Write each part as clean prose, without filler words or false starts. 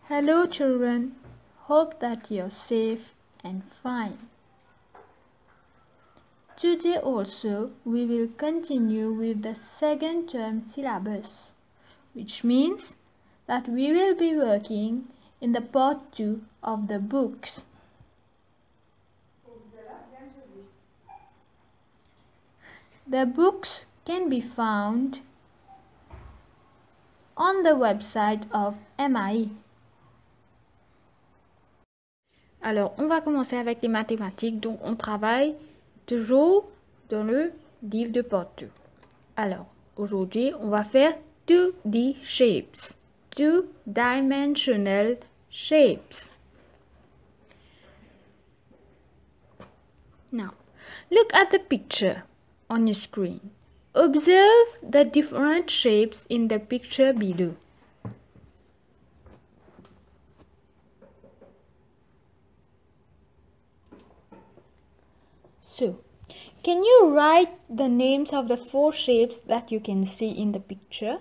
Hello children, hope that you're safe and fine. Today also we will continue with the second term syllabus, which means that we will be working in the part 2 of the books. The books can be found on the website of MAI. Alors, on va commencer avec les mathématiques, donc on travaille toujours dans le livre de part 2. Alors, aujourd'hui, on va faire 2D shapes, two-dimensional shapes. Now, look at the picture on your screen. Observe the different shapes in the picture below. So, can you write the names of the 4 shapes that you can see in the picture?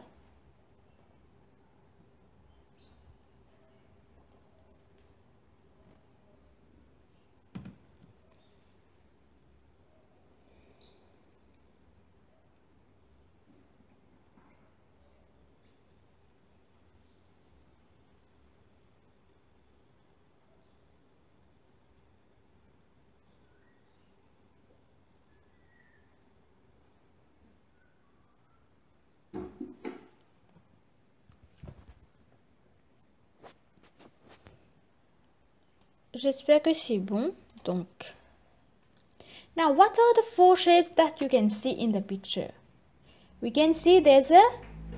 J'espère que c'est bon. Donc, now what are the 4 shapes that you can see in the picture? We can see there's a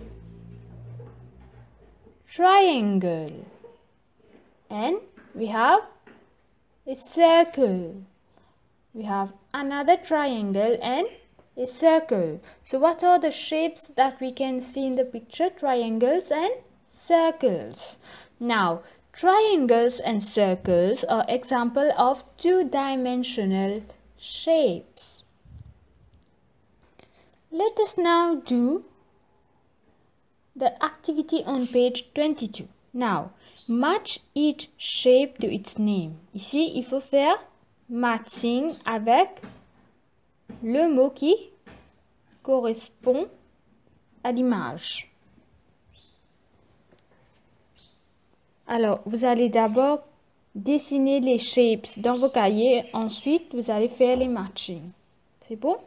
triangle and we have a circle. We have another triangle and a circle. So what are the shapes that we can see in the picture? Triangles and circles. Now, triangles and circles are examples of two-dimensional shapes. Let us now do the activity on page 22. Now, match each shape to its name. Ici, il faut faire matching avec le mot qui correspond à l'image. Alors, vous allez d'abord dessiner les shapes dans vos cahiers, ensuite vous allez faire les matchings. C'est bon?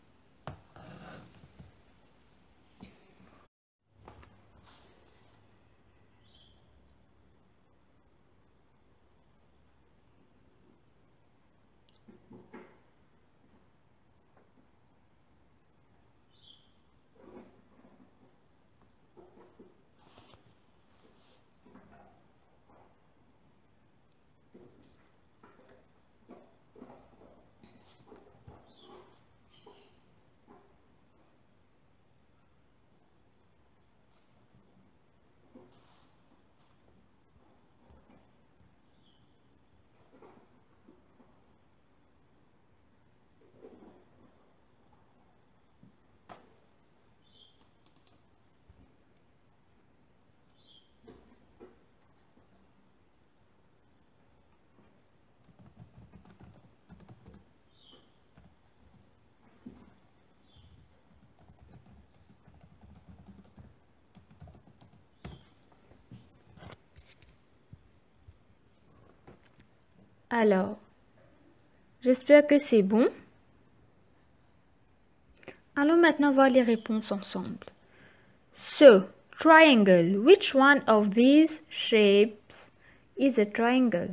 Alors, j'espère que c'est bon. Allons maintenant voir les réponses ensemble. So, triangle. Which one of these shapes is a triangle?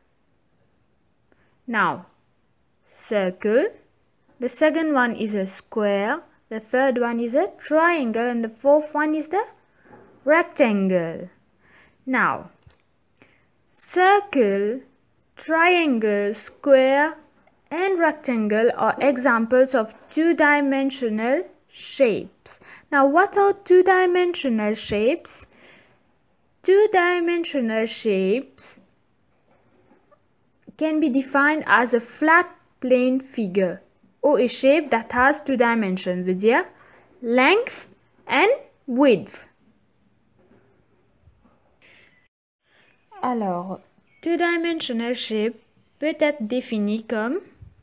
Now, circle. The second one is a square. The third one is a triangle. And the fourth one is the rectangle. Now, circle, triangle, square, and rectangle are examples of two-dimensional shapes. Now, what are two-dimensional shapes? Two-dimensional shapes can be defined as a flat plane figure or a shape that has 2 dimensions, veut dire length and width. Alors, two-dimensional shape peut être défini comme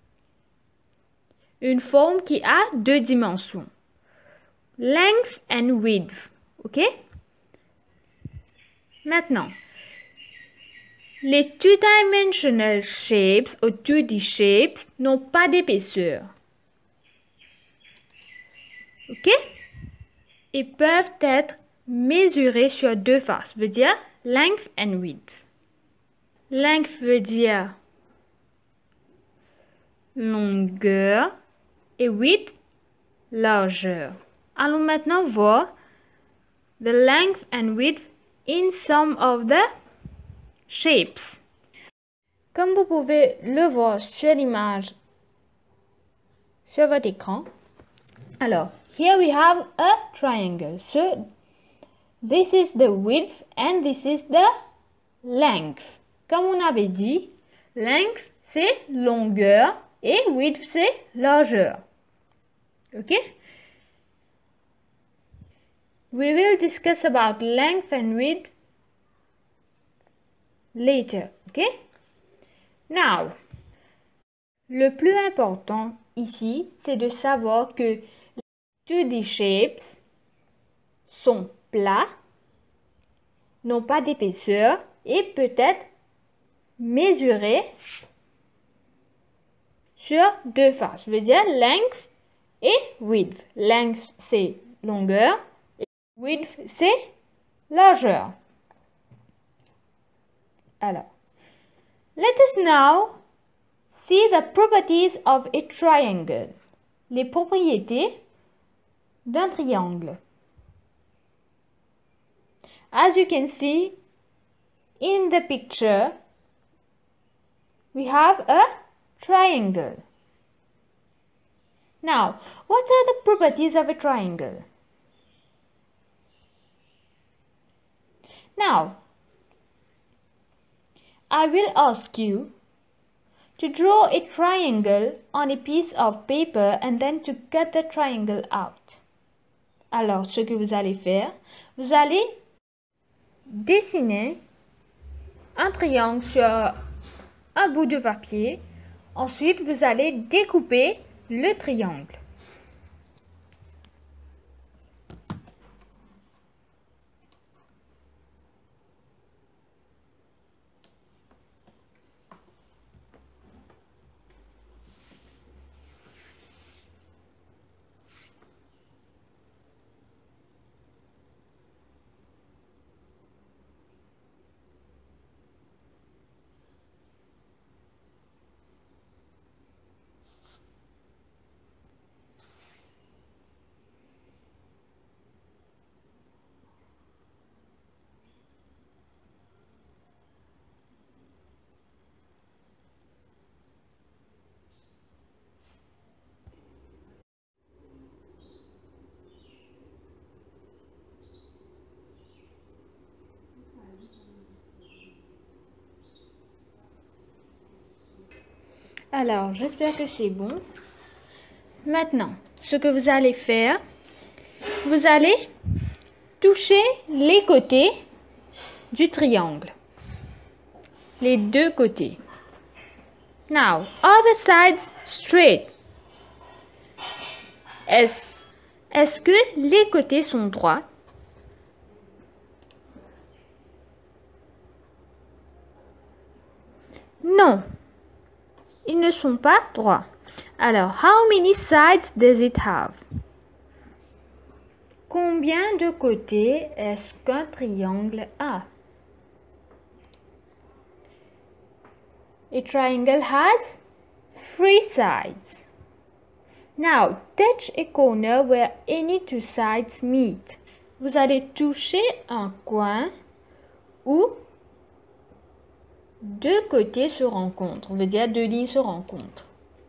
une forme qui a deux dimensions. Length and width. OK? Maintenant, les two-dimensional shapes ou 2D shapes n'ont pas d'épaisseur. OK? Ils peuvent être mesurés sur deux faces, veut dire length and width. Length veut dire longueur et width, largeur. Allons maintenant voir the length and width in some of the shapes. Comme vous pouvez le voir sur l'image sur votre écran. Alors, here we have a triangle. So, this is the width and this is the length. Comme on avait dit, length c'est longueur et width c'est largeur. OK? We will discuss about length and width later. OK? Now, le plus important ici, c'est de savoir que 2D shapes sont plats, n'ont pas d'épaisseur et peut être mesurés sur deux faces. Je veux dire length et width. Length, c'est longueur et width, c'est largeur. Alors, let us now see the properties of a triangle. Les propriétés d'un triangle. As you can see in the picture, we have a triangle. Now, what are the properties of a triangle? Now, I will ask you to draw a triangle on a piece of paper and then to cut the triangle out. Alors, ce que vous allez faire, vous allez dessiner un triangle sur un bout de papier. Ensuite, vous allez découper le triangle. Alors, j'espère que c'est bon. Maintenant, ce que vous allez faire, vous allez toucher les côtés du triangle. Les deux côtés. Now, are the sides straight? Est-ce que les côtés sont droits? Non. Ils ne sont pas droits. Alors, how many sides does it have? Combien de côtés est-ce qu'un triangle a? A triangle has 3 sides. Now, touch a corner where any two sides meet. Vous allez toucher un coin où deux côtés se rencontrent, on veut dire deux lignes se rencontrent.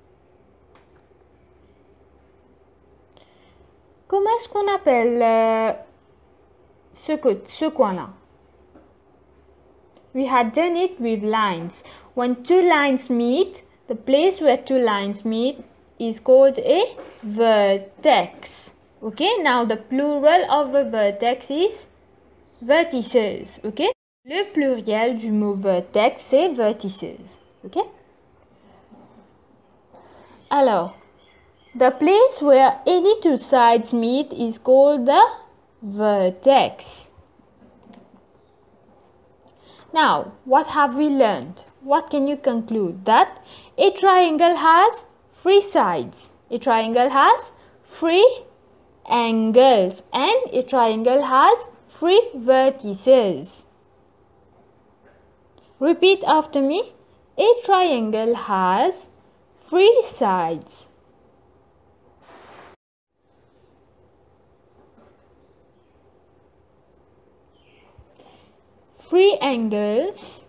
Comment est-ce qu'on appelle ce coin-là? We had done it with lines. When two lines meet, the place where two lines meet is called a vertex. Okay, now the plural of a vertex is vertices. Okay. Le pluriel du mot vertex, c'est vertices. Ok? Alors, the place where any two sides meet is called the vertex. Now, what have we learned? What can you conclude? That a triangle has three sides. A triangle has three angles and a triangle has three vertices. Repeat after me. A triangle has three sides. Three angles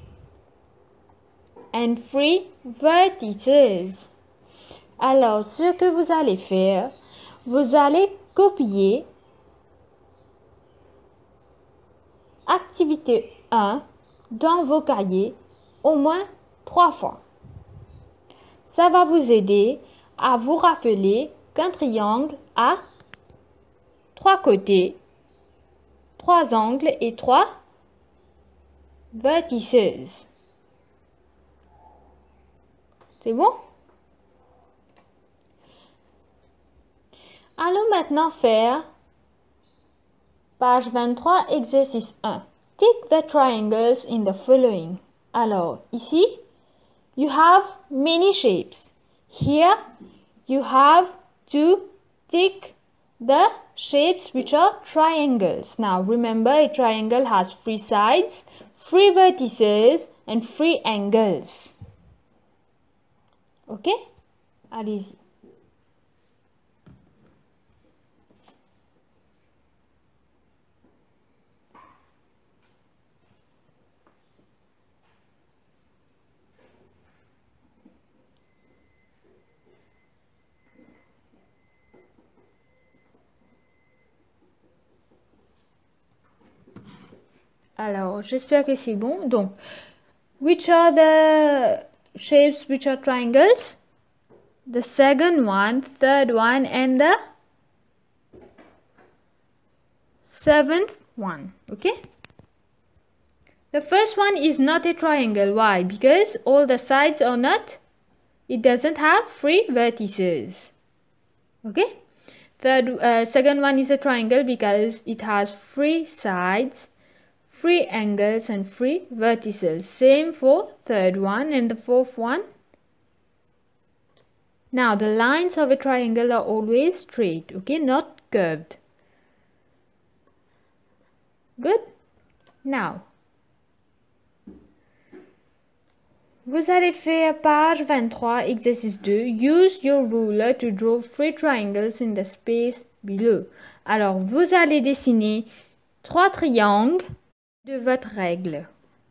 and three vertices. Alors, ce que vous allez faire, vous allez copier activité 1 dans vos cahiers au moins 3 fois. Ça va vous aider à vous rappeler qu'un triangle a 3 côtés, 3 angles et 3 vertices. C'est bon? Allons maintenant faire page 23, exercice 1. Tick the triangles in the following. Alors, ici, you have many shapes. Here, you have to tick the shapes which are triangles. Now, remember, a triangle has 3 sides, 3 vertices and 3 angles. Ok? Allez-y. Alors, j'espère que c'est bon. Donc, which are the shapes which are triangles? The second one, third one, and the seventh one. Okay? The first one is not a triangle. Why? Because all the sides are not, it doesn't have 3 vertices. Okay? Second one is a triangle because it has 3 sides, 3 angles and 3 vertices. Same for third one and the fourth one. Now the lines of a triangle are always straight, okay, not curved. Good? Now, vous allez faire page 23, exercice 2. Use your ruler to draw 3 triangles in the space below. Alors, vous allez dessiner 3 triangles de votre règle.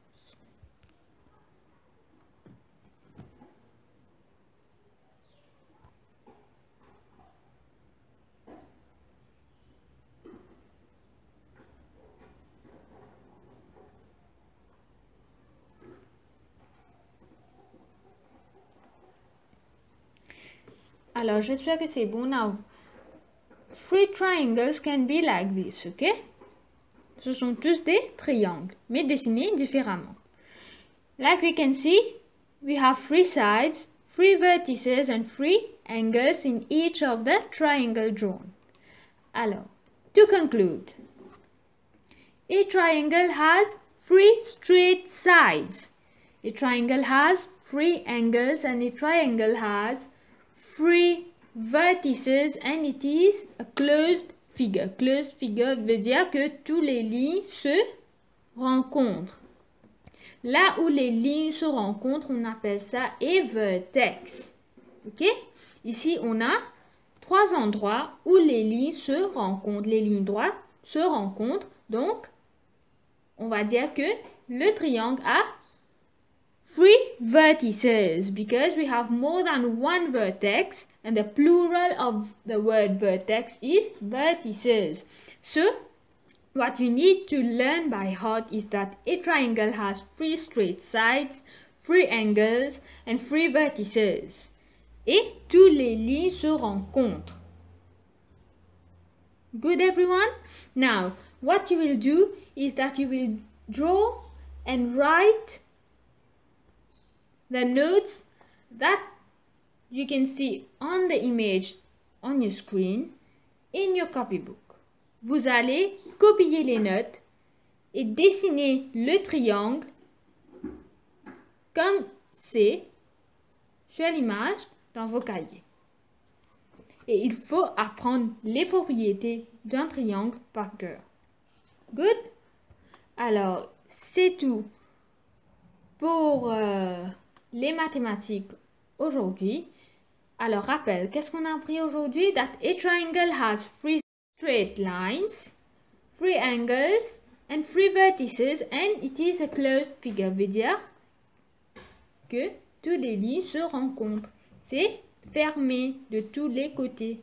Alors, j'espère que c'est bon. Now, 3 triangles can be like this, ok? Ce sont tous des triangles, mais dessinés différemment. Like we can see, we have 3 sides, 3 vertices and 3 angles in each of the triangle drawn. Alors, to conclude, a triangle has 3 straight sides. A triangle has 3 angles and a triangle has 3 vertices and it is a closed figure. Closed figure veut dire que tous les lignes se rencontrent. Là où les lignes se rencontrent, on appelle ça a vertex. Ok? Ici, on a 3 endroits où les lignes se rencontrent. Les lignes droites se rencontrent. Donc, on va dire que le triangle a 3 vertices because we have more than one vertex and the plural of the word vertex is vertices. So, what you need to learn by heart is that a triangle has 3 straight sides, 3 angles and 3 vertices. Et tous les lignes se rencontrent. Good everyone? Now, what you will do is that you will draw and write the notes that you can see on the image on your screen in your copybook. Vous allez copier les notes et dessiner le triangle comme c'est sur l'image dans vos cahiers. Et il faut apprendre les propriétés d'un triangle par cœur. Good? Alors, c'est tout pour les mathématiques aujourd'hui. Alors, rappel, qu'est-ce qu'on a appris aujourd'hui? That a triangle has three straight lines, three angles, and three vertices, and it is a closed figure. Veut dire que tous les lignes se rencontrent. C'est fermé de tous les côtés.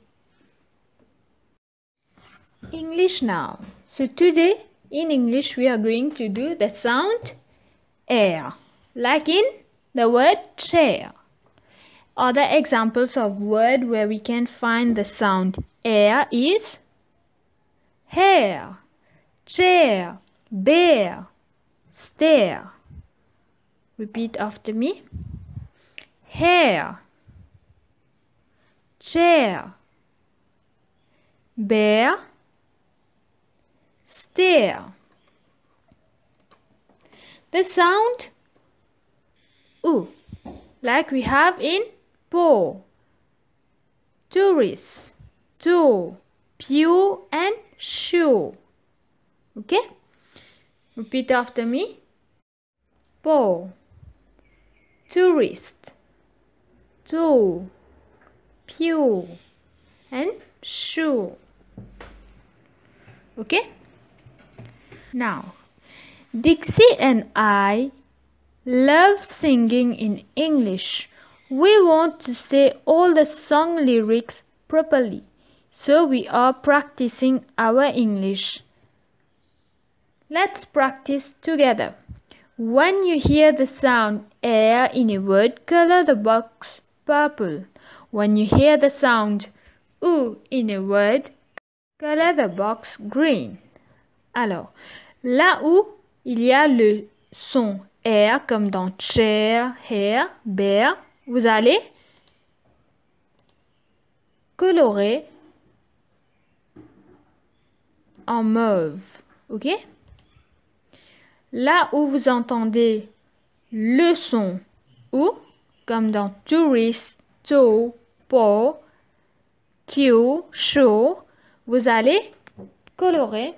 English now. So today, in English, we are going to do the sound air, like in the word chair. Other examples of word where we can find the sound air is hair, chair, bear, stare. Repeat after me. Hair, chair, bear, stare. The sound oo, like we have in paw, tourist, toe, pew, and shoe. Okay? Repeat after me. Paw, tourist, toe, pew, and shoe. Okay? Now, Dixie and I love singing in English. We want to say all the song lyrics properly, so we are practicing our English. Let's practice together. When you hear the sound air in a word, color the box purple. When you hear the sound oo in a word, color the box green. Alors, là où il y a le son air, comme dans chair, hair, bear, vous allez colorer en mauve. Ok? Là où vous entendez le son ou, comme dans tourist, toe, paw, queue, show, vous allez colorer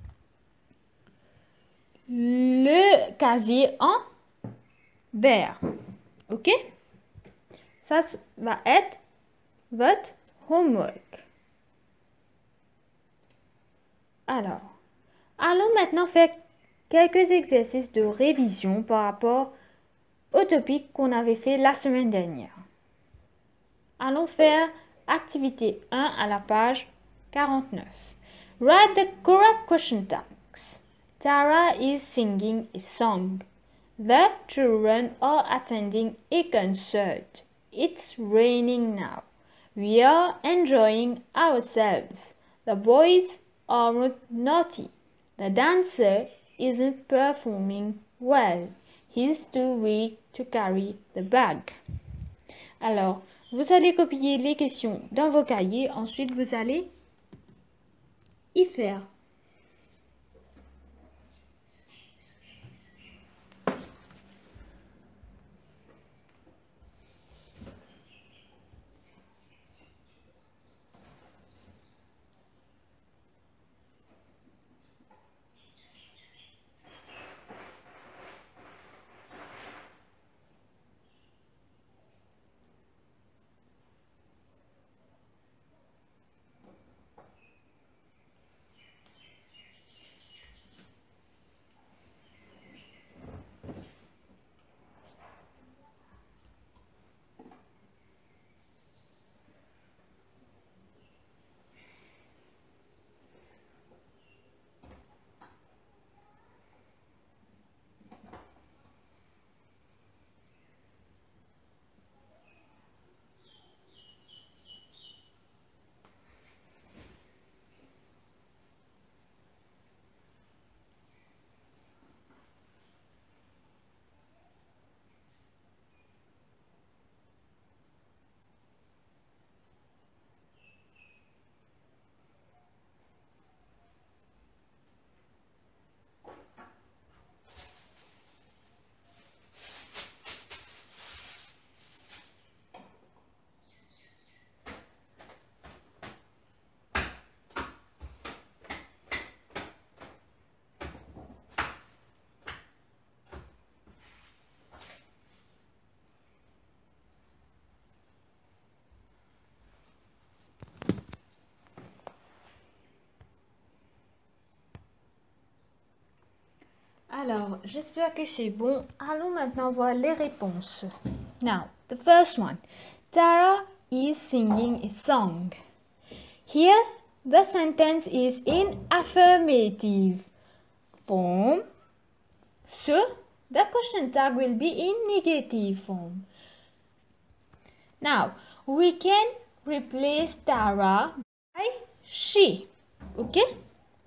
le casier en vert. Ok? Ça va être votre homework. Alors, allons maintenant faire quelques exercices de révision par rapport au topic qu'on avait fait la semaine dernière. Allons faire activité 1 à la page 49. Write the correct question tags. Tara is singing a song. The children are attending a concert. It's raining now. We are enjoying ourselves. The boys aren't naughty. The dancer isn't performing well. He's too weak to carry the bag. Alors, vous allez copier les questions dans vos cahiers. Ensuite, vous allez y faire. Alors, j'espère que c'est bon. Allons maintenant voir les réponses. Now, the first one. Tara is singing a song. Here, the sentence is in affirmative form. So, the question tag will be in negative form. Now, we can replace Tara by she. Okay?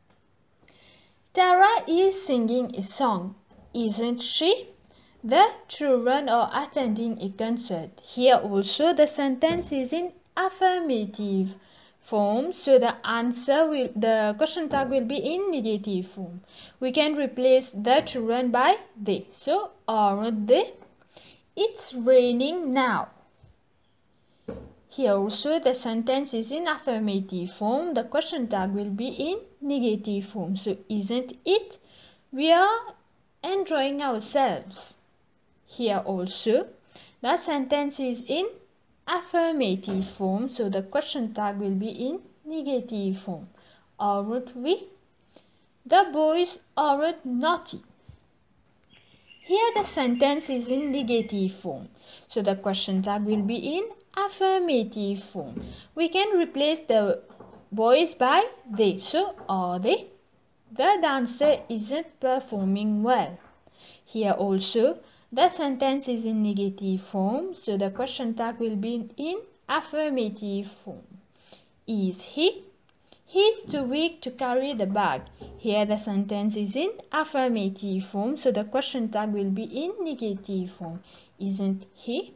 Tara is singing a song, isn't she? The children are attending a concert. Here also the sentence is in affirmative form, so the question tag will be in negative form. We can replace the children by they. So, aren't they? It's raining now. Here also the sentence is in affirmative form. The question tag will be in negative form. So, isn't it? We are enjoying ourselves. Here also the sentence is in affirmative form. So, the question tag will be in negative form. Aren't we? The boys aren't naughty. Here the sentence is in negative form. So, the question tag will be in affirmative form. We can replace the boys by they. So, are they? The dancer isn't performing well. Here also, the sentence is in negative form. So, the question tag will be in affirmative form. Is he? He's too weak to carry the bag. Here the sentence is in affirmative form. So, the question tag will be in negative form. Isn't he?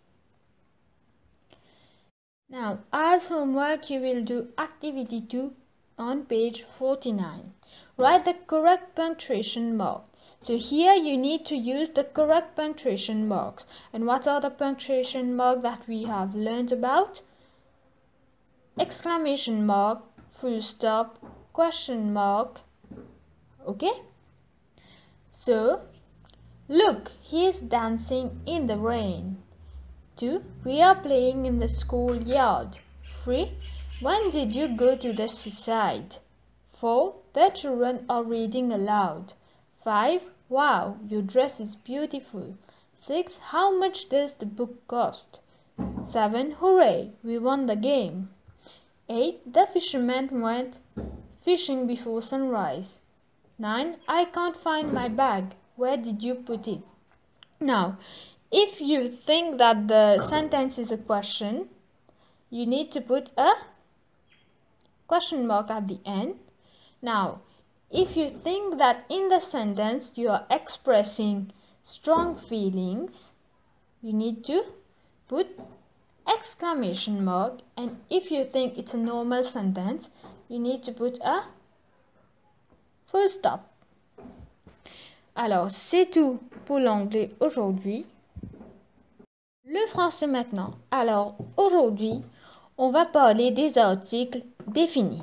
Now, as homework, you will do activity 2 on page 49. Write the correct punctuation mark. So here you need to use the correct punctuation marks. And what are the punctuation marks that we have learned about? Exclamation mark, full stop, question mark. Okay? So, look, he is dancing in the rain. 2. We are playing in the schoolyard. 3. When did you go to the seaside? 4. The children are reading aloud. 5. Wow, your dress is beautiful. 6. How much does the book cost? 7. Hooray, we won the game. 8. The fisherman went fishing before sunrise. 9. I can't find my bag. Where did you put it? Now, if you think that the sentence is a question, you need to put a question mark at the end. Now, if you think that in the sentence you are expressing strong feelings, you need to put exclamation mark. And if you think it's a normal sentence, you need to put a full stop. Alors, c'est tout pour l'anglais aujourd'hui. Le français maintenant. Alors, aujourd'hui, on va parler des articles définis.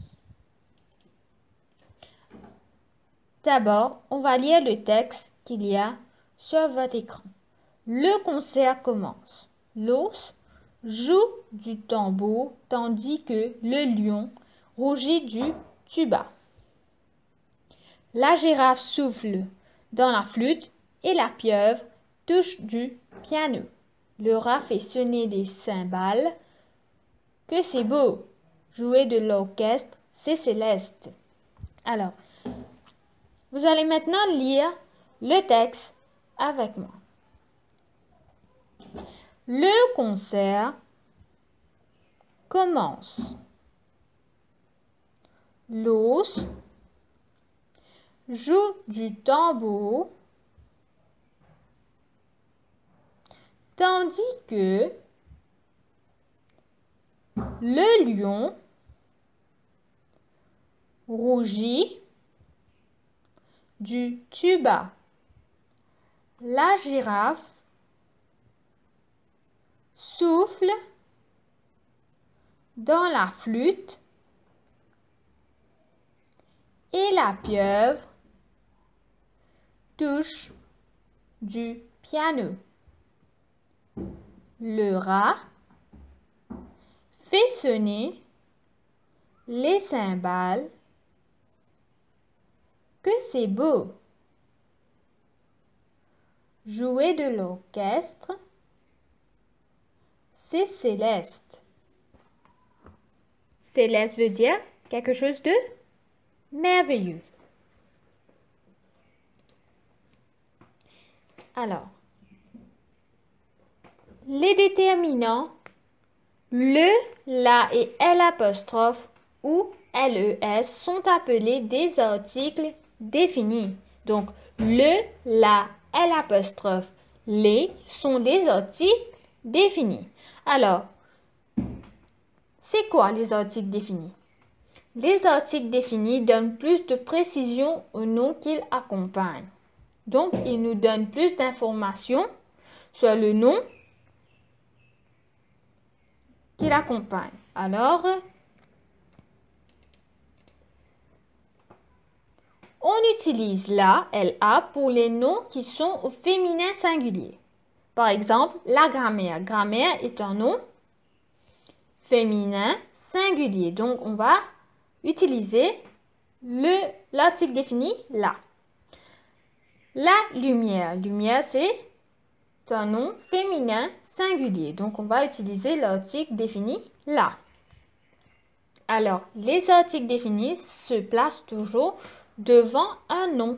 D'abord, on va lire le texte qu'il y a sur votre écran. Le concert commence. L'ours joue du tambour tandis que le lion rougit du tuba. La girafe souffle dans la flûte et la pieuvre touche du piano. Le rat fait sonner des cymbales. Que c'est beau! Jouer de l'orchestre, c'est céleste. Alors, vous allez maintenant lire le texte avec moi. Le concert commence. L'ours joue du tambour tandis que le lion rougit du tuba. La girafe souffle dans la flûte et la pieuvre touche du piano. Le rat fait sonner les cymbales. Que c'est beau! jouer de l'orchestre, c'est Céleste. Céleste veut dire quelque chose de merveilleux. Alors, les déterminants, le, la et l'apostrophe ou les sont appelés des articles définis. Donc, le, la, l'apostrophe, les sont des articles définis. Alors, c'est quoi les articles définis? Les articles définis donnent plus de précision au nom qu'ils accompagnent. Donc, ils nous donnent plus d'informations sur le nom qui l'accompagne. Alors, on utilise la, LA, pour les noms qui sont au féminin singulier. Par exemple, la grammaire. Grammaire est un nom féminin singulier. Donc, on va utiliser l'article défini la. La lumière. Lumière, c'est un nom féminin singulier. Donc, on va utiliser l'article défini la. Alors, les articles définis se placent toujours devant un nom.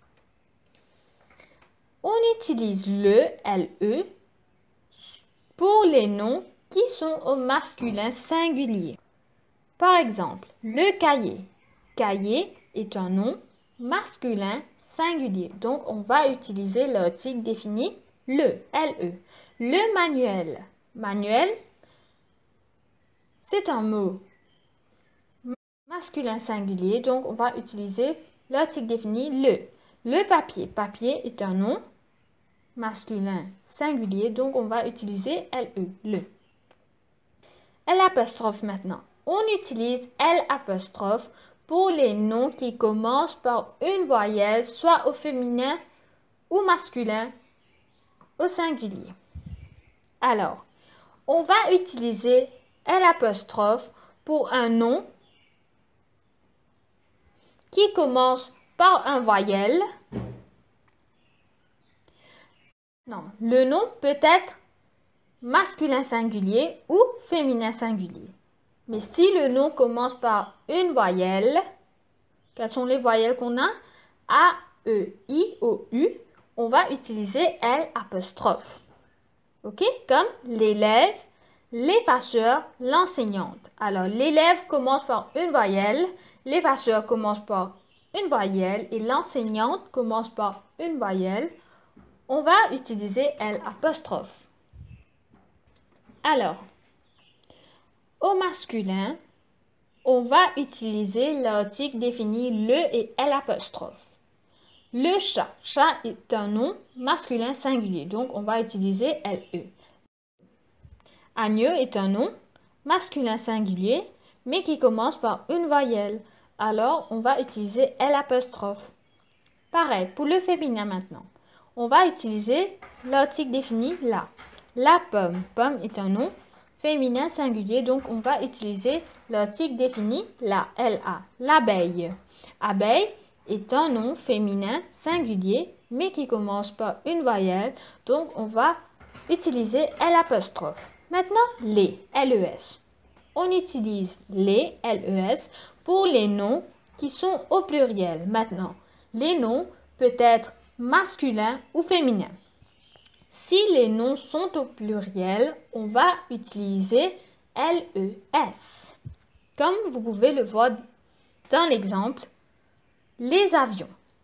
On utilise le, LE, pour les noms qui sont au masculin singulier. Par exemple, le cahier. Cahier est un nom masculin singulier. Donc, on va utiliser l'article défini le, LE. Le manuel. Manuel, c'est un mot masculin singulier. Donc, on va utiliser l'article défini le. Le papier. Papier est un nom masculin singulier. Donc, on va utiliser LE, le. L'apostrophe maintenant. On utilise l'apostrophe pour les noms qui commencent par une voyelle, soit au féminin ou masculin, au singulier. Alors, on va utiliser l'apostrophe pour un nom qui commence par un voyelle. Non, le nom peut être masculin singulier ou féminin singulier. Mais si le nom commence par une voyelle, quelles sont les voyelles qu'on a? A, E, I, O, U. On va utiliser l'apostrophe. OK? Comme l'élève, l'effaceur, l'enseignante. Alors, l'élève commence par une voyelle, l'effaceur commence par une voyelle et l'enseignante commence par une voyelle. On va utiliser l'apostrophe. Alors, au masculin, on va utiliser l'article défini le et l'apostrophe. Le chat. Chat est un nom masculin singulier, donc on va utiliser LE. Agneau est un nom masculin singulier, mais qui commence par une voyelle. Alors, on va utiliser l'apostrophe. Pareil, pour le féminin maintenant. On va utiliser l'article défini la. La pomme. Pomme est un nom féminin singulier, donc on va utiliser l'article défini la, LA. L'abeille. Abeille est un nom féminin singulier, mais qui commence par une voyelle, donc on va utiliser l'apostrophe. Maintenant, les, LES. On utilise les, LES, pour les noms qui sont au pluriel. Maintenant, les noms peuvent être masculins ou féminins. Si les noms sont au pluriel, on va utiliser LES. Comme vous pouvez le voir dans l'exemple, les avions.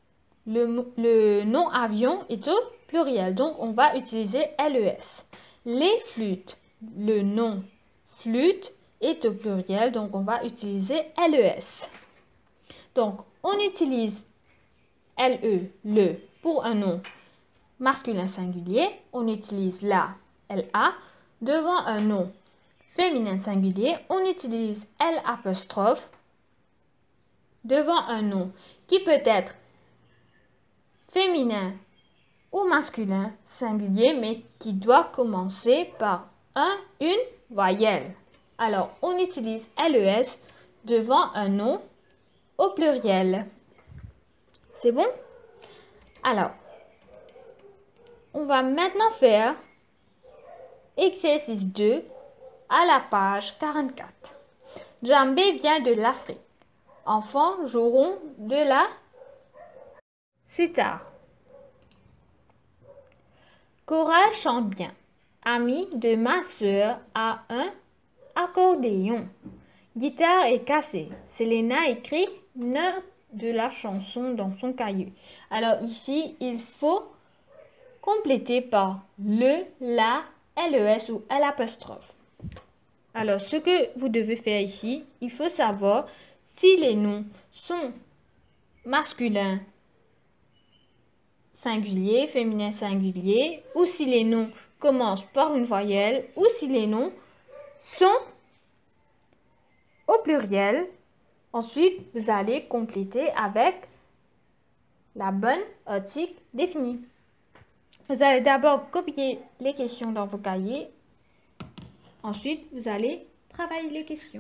Le nom avion est au pluriel, donc on va utiliser LES. Les flûtes. Le nom flûte est au pluriel, donc on va utiliser LES. Donc, on utilise LE, le, pour un nom masculin singulier. On utilise la, LA. Devant un nom féminin singulier, on utilise l'apostrophe. Devant un nom qui peut être féminin ou masculin singulier, mais qui doit commencer par une voyelle. Alors, on utilise LES devant un nom au pluriel. C'est bon? Alors, on va maintenant faire exercice 2 à la page 44. Djambé vient de l'Afrique. Enfants joueront de la sitar. Coral chante bien. Ami de ma sœur a un accordéon. Guitare est cassée. Selena écrit note de la chanson dans son cahier. Alors ici, il faut compléter par le, la, les ou l'apostrophe. Alors, ce que vous devez faire ici, il faut savoir si les noms sont masculins singulier, féminin singulier, ou si les noms commencent par une voyelle, ou si les noms sont au pluriel. Ensuite, vous allez compléter avec la bonne article définie. Vous allez d'abord copier les questions dans vos cahiers. Ensuite, vous allez travailler les questions.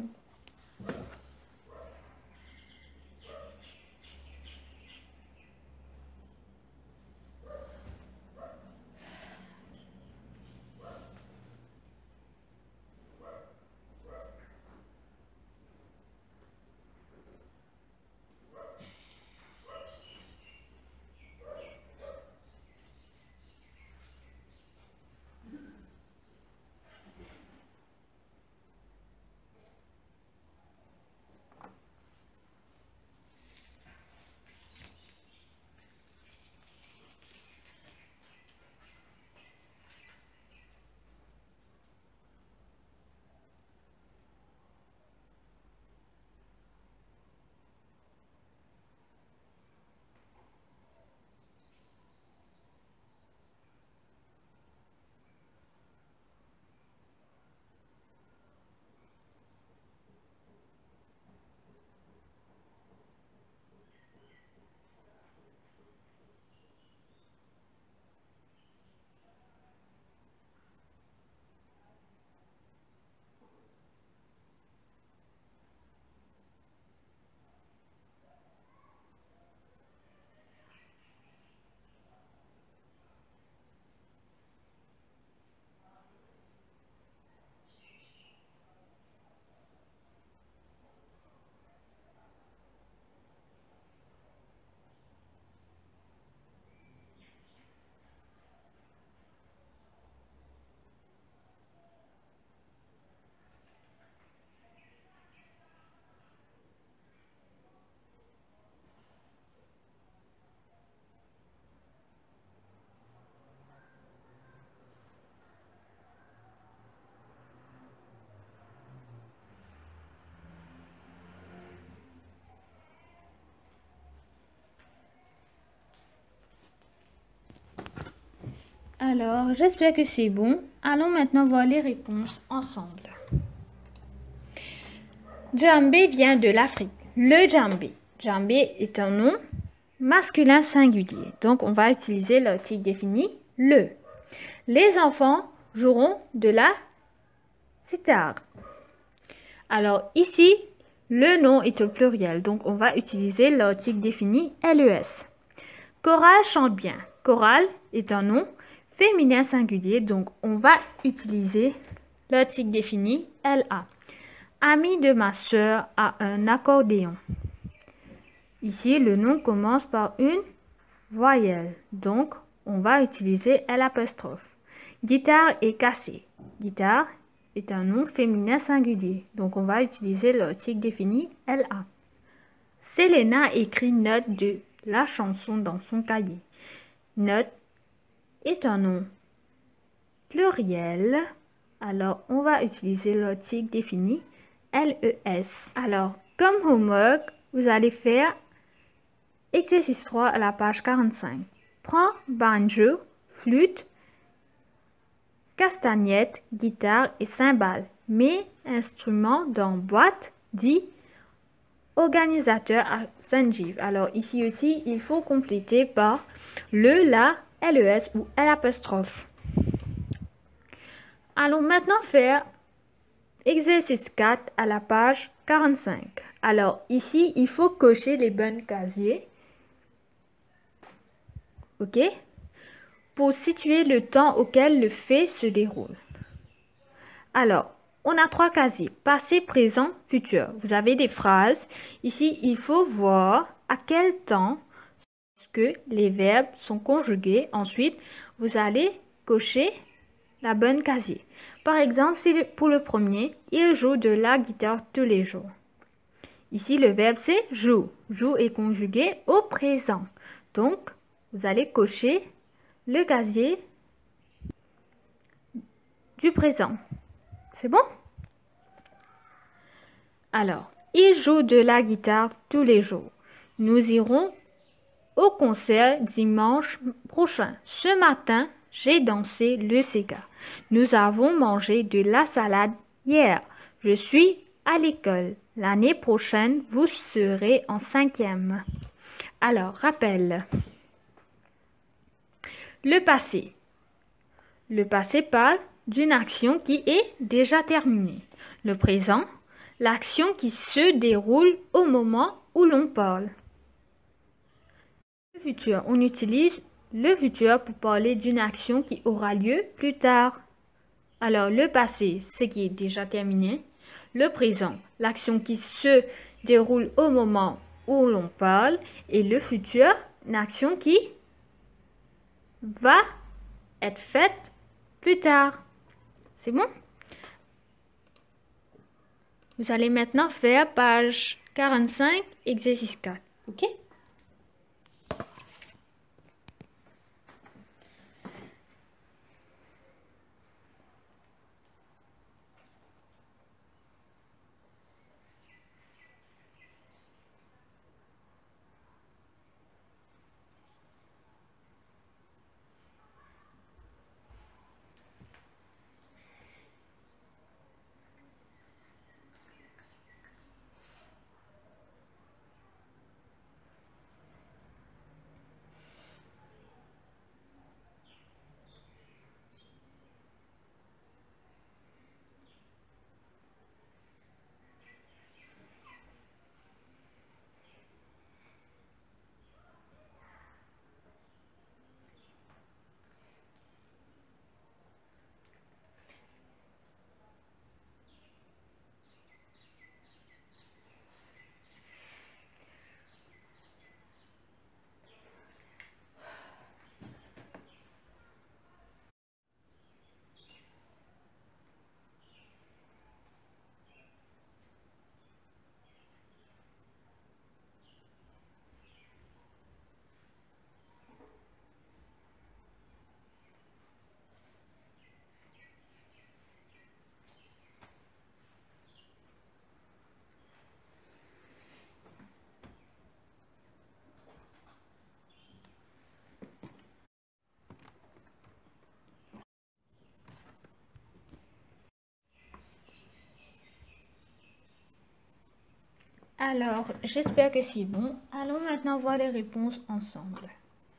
Alors, j'espère que c'est bon. Allons maintenant voir les réponses ensemble. Djambé vient de l'Afrique. Le djambé. Djambé est un nom masculin singulier. Donc, on va utiliser l'article défini le. Les enfants joueront de la sitar. Alors, ici, le nom est au pluriel. Donc, on va utiliser l'article défini les. Coral chante bien. Coral est un nom féminin singulier, donc on va utiliser l'article défini LA. Ami de ma sœur a un accordéon. Ici, le nom commence par une voyelle, donc on va utiliser l'apostrophe. Guitare est cassée. Guitare est un nom féminin singulier, donc on va utiliser l'article défini LA. Selena écrit note de la chanson dans son cahier. Note est un nom pluriel, alors on va utiliser l'article défini LES. Alors, comme homework, vous allez faire exercice 3 à la page 45. Prends banjo, flûte, castagnette, guitare et cymbales. Mets instruments dans boîte, dit organisateur à Sanjeev. Alors ici aussi, il faut compléter par le, la, les ou l'apostrophe. Allons maintenant faire exercice 4 à la page 45. Alors ici, il faut cocher les bons casiers. Ok? pour situer le temps auquel le fait se déroule. Alors, on a 3 casiers, passé, présent, futur. Vous avez des phrases. Ici, il faut voir à quel temps que les verbes sont conjugués. Ensuite, vous allez cocher la bonne casier. Par exemple, pour le premier, il joue de la guitare tous les jours. Ici, le verbe c'est joue. Joue est conjugué au présent. Donc, vous allez cocher le casier du présent. C'est bon? Alors, il joue de la guitare tous les jours. Nous irons au concert dimanche prochain. Ce matin, j'ai dansé le Sega. Nous avons mangé de la salade hier. Je suis à l'école. L'année prochaine, vous serez en 5e. Alors, rappel. Le passé. Le passé parle d'une action qui est déjà terminée. Le présent, l'action qui se déroule au moment où l'on parle. Le futur, on utilise le futur pour parler d'une action qui aura lieu plus tard. Alors, le passé, ce qui est déjà terminé. Le présent, l'action qui se déroule au moment où l'on parle. Et le futur, une action qui va être faite plus tard. C'est bon? Vous allez maintenant faire page 45, exercice 4. OK? Alors, j'espère que c'est bon. Allons maintenant voir les réponses ensemble.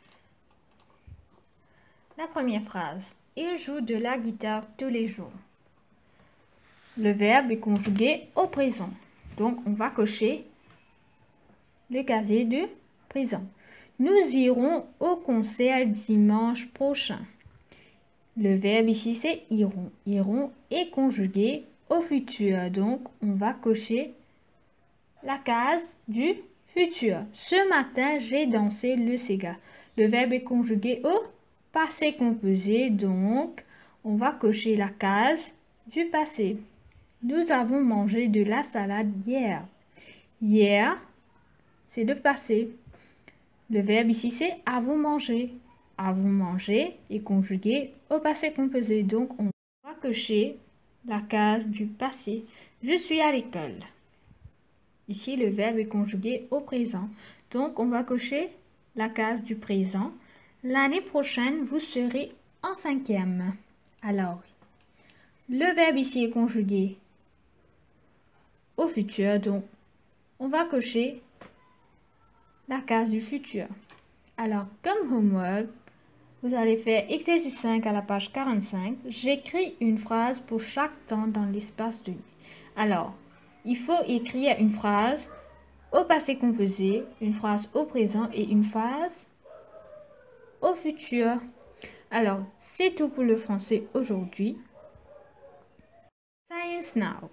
La première phrase. Il joue de la guitare tous les jours. Le verbe est conjugué au présent. Donc, on va cocher le casier du présent. Nous irons au concert dimanche prochain. Le verbe ici, c'est iront. Iront est conjugué au futur. Donc, on va cocher la case du futur. Ce matin, j'ai dansé le Sega. Le verbe est conjugué au passé composé. Donc, on va cocher la case du passé. Nous avons mangé de la salade hier. Hier, c'est le passé. Le verbe ici, c'est avons mangé. Avons mangé est conjugué au passé composé. Donc, on va cocher la case du passé. Je suis à l'école. Ici, le verbe est conjugué au présent. Donc, on va cocher la case du présent. L'année prochaine, vous serez en 5e. Alors, le verbe ici est conjugué au futur. Donc, on va cocher la case du futur. Alors, comme homework, vous allez faire exercice 5 à la page 45. J'écris une phrase pour chaque temps dans l'espace donné. Alors, il faut écrire une phrase au passé composé, une phrase au présent et une phrase au futur. Alors, c'est tout pour le français aujourd'hui. Science now.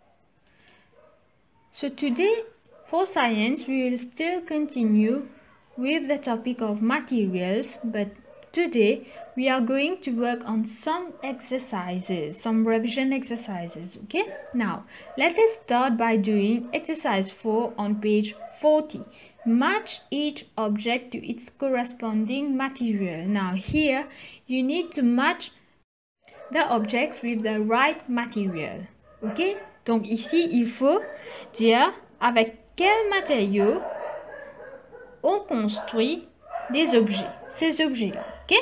So today, for science, we will still continue with the topic of materials, but today we are going to work on some exercises, some revision exercises, okay? Now, let us start by doing exercise 4 on page 40. Match each object to its corresponding material. Now, here you need to match the objects with the right material, ok? Donc ici, il faut dire avec quel matériau on construit des objets, ces objets-là, ok?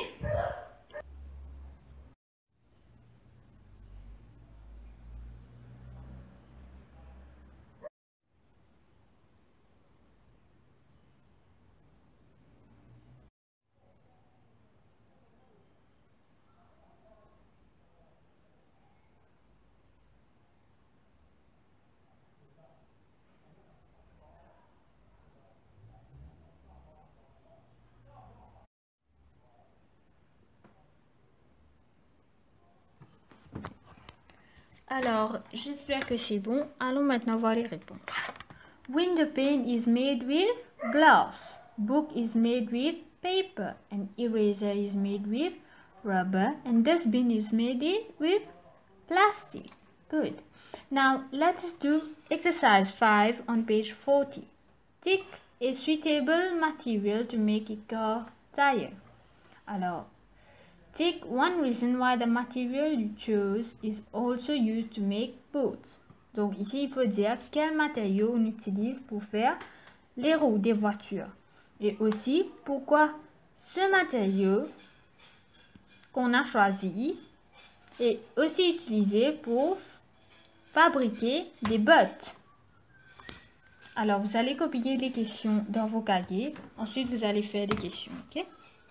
Alors, j'espère que c'est bon. Allons maintenant voir les réponses. Window pane is made with glass. Book is made with paper. And eraser is made with rubber. And dustbin is made with plastic. Good. Now, let us do exercise 5 on page 40. Tick a suitable material to make a car tire. Alors, take one reason why the material you chose is also used to make boots. Donc ici, il faut dire quel matériau on utilise pour faire les roues des voitures. Et aussi, pourquoi ce matériau qu'on a choisi est aussi utilisé pour fabriquer des bottes. Alors, vous allez copier les questions dans vos cahiers. Ensuite, vous allez faire des questions, ok?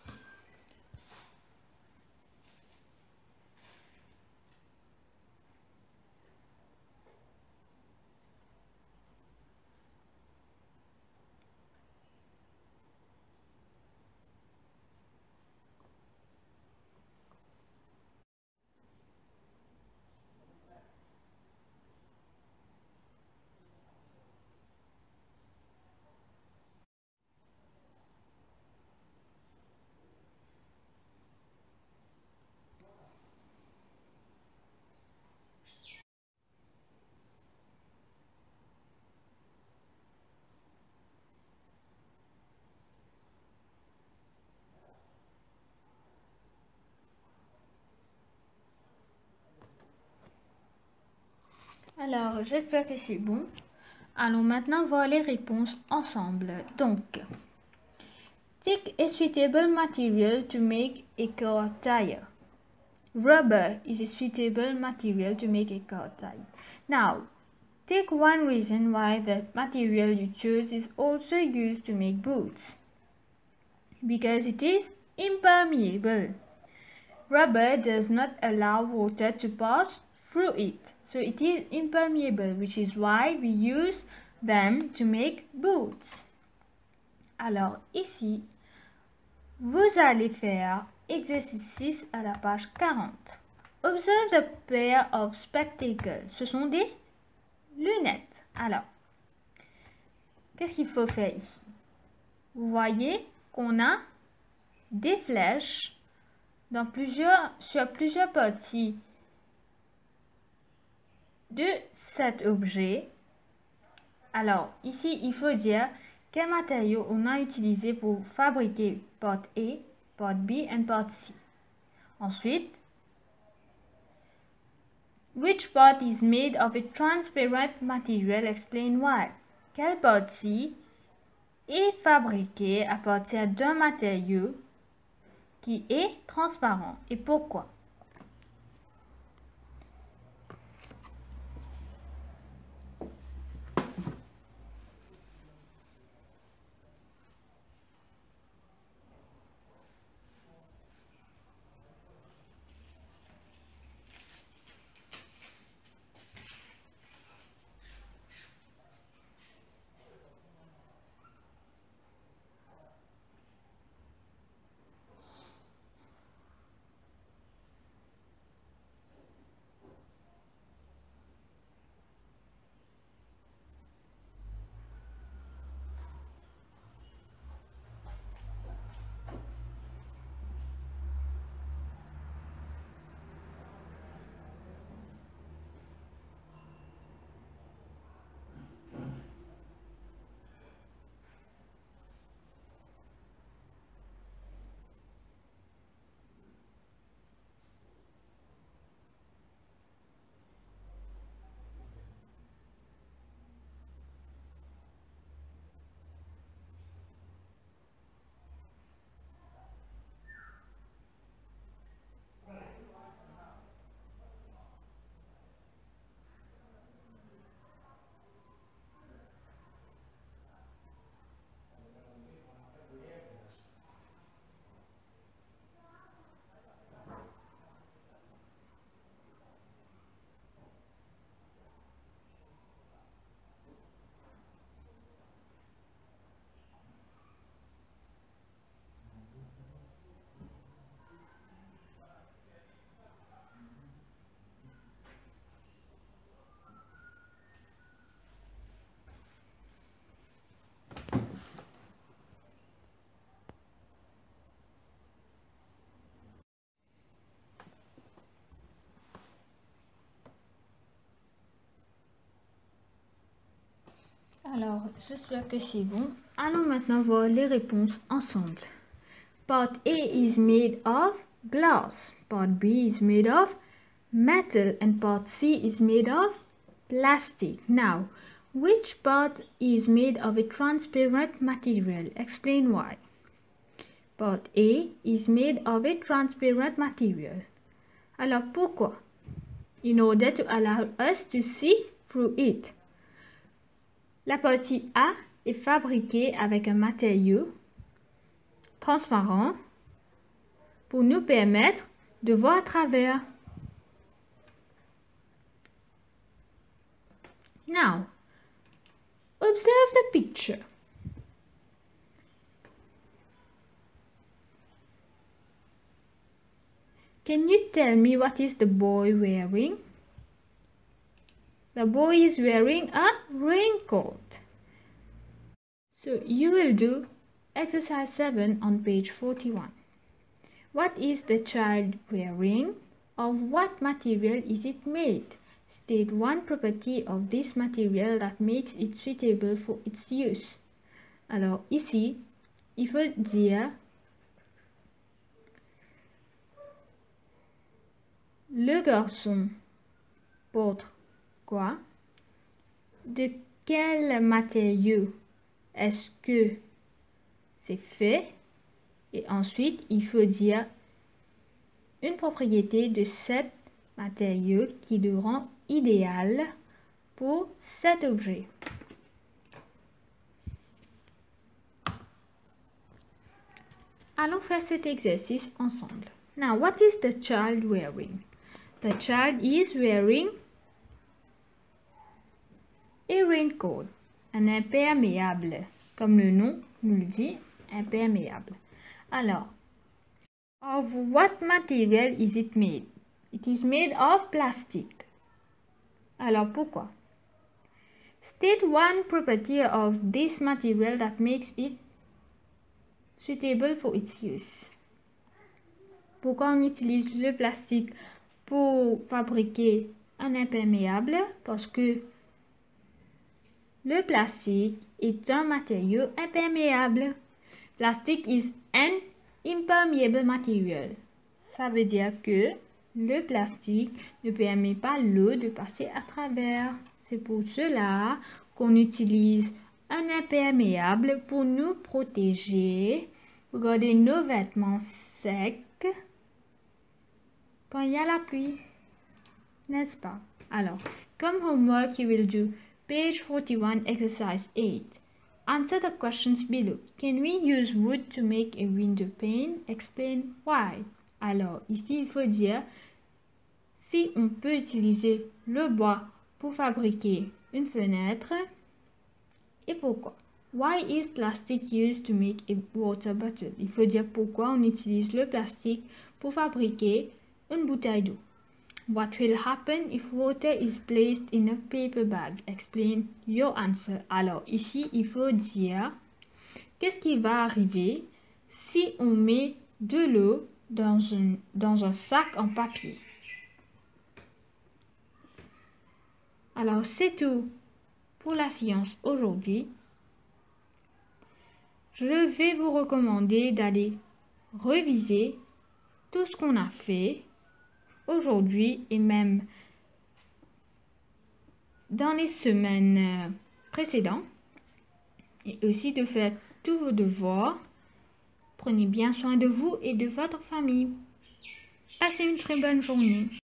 Alors, j'espère que c'est bon. Allons maintenant voir les réponses ensemble. Donc, take a suitable material to make a car tire. Rubber is a suitable material to make a car tire. Now, take one reason why the material you choose is also used to make boots. Because it is impermeable. Rubber does not allow water to pass through it. So it is impermeable, which is why we use them to make boots. Alors ici, vous allez faire exercice 6 à la page 40. Observe a pair of spectacles. Ce sont des lunettes. Alors, qu'est-ce qu'il faut faire ici? Vous voyez qu'on a des flèches sur plusieurs parties de cet objet. Alors, ici, il faut dire quel matériau on a utilisé pour fabriquer porte A, porte B et porte C. Ensuite, which part is made of a transparent material? Explain why. Quelle partie est fabriquée à partir d'un matériau qui est transparent et pourquoi? Alors, j'espère que c'est bon. Allons maintenant voir les réponses ensemble. Part A is made of glass. Part B is made of metal. And part C is made of plastic. Now, which part is made of a transparent material? Explain why. Part A is made of a transparent material. Alors, pourquoi? In order to allow us to see through it. La partie A est fabriquée avec un matériau transparent pour nous permettre de voir à travers. Now, observe the picture. Can you tell me what is the boy wearing? The boy is wearing a raincoat. So you will do exercise 7 on page 41. What is the child wearing? Of what material is it made? State one property of this material that makes it suitable for its use. Alors ici, il faut dire le garçon porte quoi? De quel matériau est-ce que c'est fait? Et ensuite, il faut dire une propriété de cet matériau qui le rend idéal pour cet objet. Allons faire cet exercice ensemble. Now, what is the child wearing? The child is wearing a raincoat, un imperméable, comme le nom nous le dit, imperméable. Alors, of what material is it made? It is made of plastic. Alors, pourquoi? State one property of this material that makes it suitable for its use. Pourquoi on utilise le plastique pour fabriquer un imperméable? Parce que le plastique est un matériau imperméable. Plastic is an impermeable material. Ça veut dire que le plastique ne permet pas l'eau de passer à travers. C'est pour cela qu'on utilise un imperméable pour nous protéger, pour garder nos vêtements secs quand il y a la pluie. N'est-ce pas? Alors, comme homework, you will do page 41, exercise 8. Answer the questions below. Can we use wood to make a window pane? Explain why. Alors, ici, il faut dire si on peut utiliser le bois pour fabriquer une fenêtre et pourquoi. Why is plastic used to make a water bottle? Il faut dire pourquoi on utilise le plastique pour fabriquer une bouteille d'eau. What will happen if water is placed in a paper bag? Explain your answer. Alors ici, il faut dire qu'est-ce qui va arriver si on met de l'eau dans un sac en papier. Alors c'est tout pour la science aujourd'hui. Je vais vous recommander d'aller réviser tout ce qu'on a fait aujourd'hui et même dans les semaines précédentes et aussi de faire tous vos devoirs. Prenez bien soin de vous et de votre famille. Passez une très bonne journée.